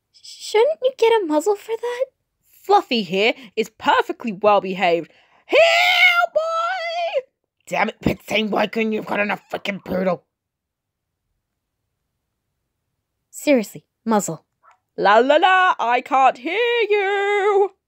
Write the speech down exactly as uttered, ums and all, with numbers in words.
Shouldn't you get a muzzle for that? Fluffy here is perfectly well behaved. Here, boy! Damn it, Pitsy, why couldn't you have gotten a freaking poodle? Seriously, muzzle. La la la, I can't hear you!